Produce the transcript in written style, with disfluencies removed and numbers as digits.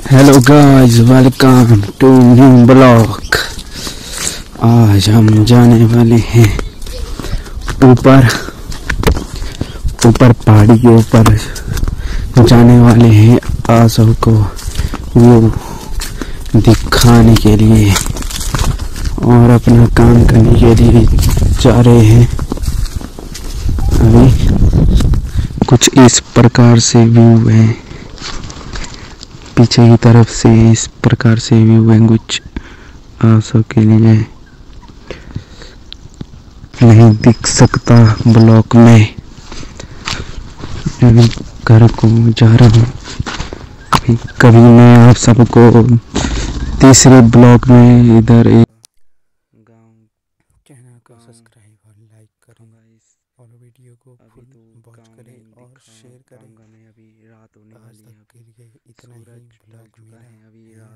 Hello guys, welcome to new blog. आज हम जाने वाले हैं ऊपर पहाड़ी के ऊपर जाने वाले हैं। आप सबको वो दिखाने के लिए और अपना काम करने के लिए जा रहे हैं। अभी कुछ इस प्रकार से व्यू है, पीछे की तरफ से इस प्रकार से व्यू है। कुछ आप सबके लिए नहीं दिख सकता ब्लॉक में। घर को जा रहा हूँ। कभी मैं आप सबको तीसरे ब्लॉक में इधर एक गांव चैनल को सब्सक्राइब और लाइक करूँगा और वीडियो को फुल वॉच करें और शेयर करें। मैं अभी रात होने आज वाली है। तक के लिए इतना ही सूरज ढल ब्लॉग चुका मेरा है, अभी